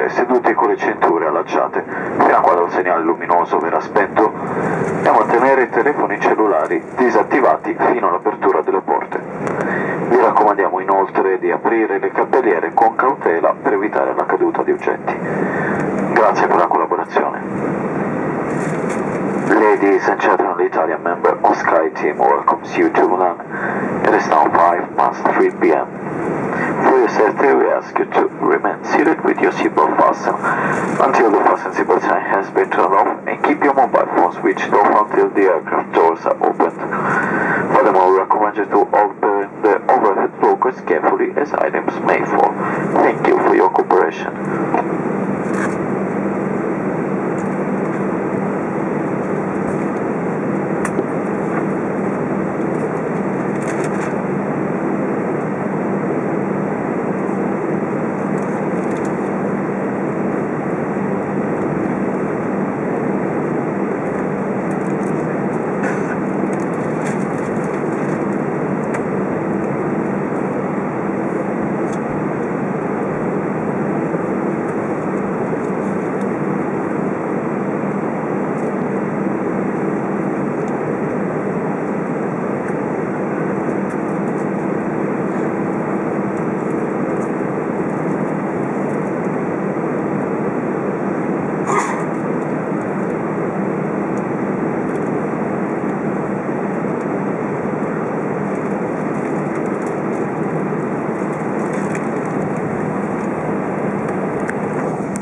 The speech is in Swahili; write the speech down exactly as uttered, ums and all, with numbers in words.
rimanere seduti con le cinture allacciate fino a quando il segnale luminoso verrà spento e mantenere i telefoni cellulari disattivati fino all'apertura delle porte. Vi raccomandiamo inoltre di aprire le cappelliere con cautela per evitare la caduta di oggetti. Grazie per la collaborazione. Ladies and gentlemen, the Italian member of Sky Team welcomes you to Milan. It is now five past three p m For your safety, we ask you to remain seated with your seatbelt fastened until the fasten seatbelt sign has been turned off, and keep your mobile phone switched off until the aircraft doors are opened. Furthermore, we recommend you to open the overhead lockers carefully as items may fall. Thank you for your cooperation.